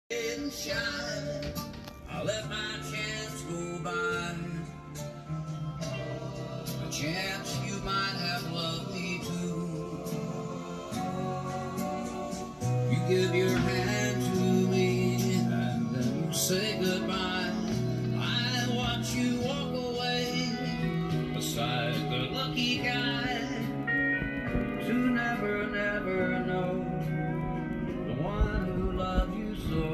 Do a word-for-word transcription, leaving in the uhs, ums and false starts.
Didn't shine, I let my chance go by. A chance you might have loved me too. You give your hand to me and then you say goodbye. I watch you walk away beside the lucky guy to never, never know the one who loved you so.